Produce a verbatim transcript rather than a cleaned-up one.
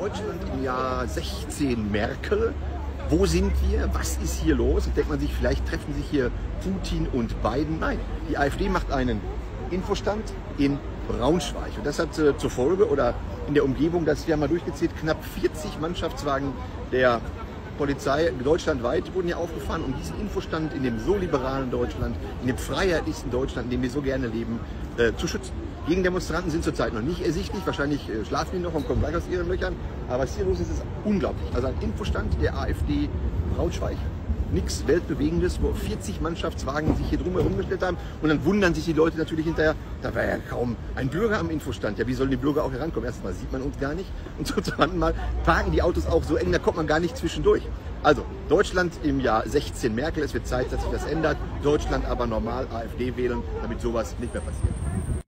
Deutschland im Jahr sechzehn Merkel. Wo sind wir? Was ist hier los? Und denkt man sich, vielleicht treffen sich hier Putin und Biden. Nein, die AfD macht einen Infostand in Braunschweig. Und das hat äh, zur Folge, oder in der Umgebung, dass wir haben mal durchgezählt, knapp vierzig Mannschaftswagen der Polizei deutschlandweit wurden hier aufgefahren, um diesen Infostand in dem so liberalen Deutschland, in dem freiheitlichsten Deutschland, in dem wir so gerne leben, äh, zu schützen. Gegendemonstranten sind zurzeit noch nicht ersichtlich, wahrscheinlich äh, schlafen die noch und kommen gleich aus ihren Löchern, aber was hier los ist, ist unglaublich. Also ein Infostand der AfD Braunschweig, nichts Weltbewegendes, wo vierzig Mannschaftswagen sich hier drumherum gestellt haben und dann wundern sich die Leute natürlich hinterher, da war ja kaum ein Bürger am Infostand. Ja, wie sollen die Bürger auch herankommen? Erstmal sieht man uns gar nicht und zum zweiten Mal parken die Autos auch so eng, da kommt man gar nicht zwischendurch. Also Deutschland im Jahr sechzehn Merkel, es wird Zeit, dass sich das ändert. Deutschland aber normal AfD wählen, damit sowas nicht mehr passiert.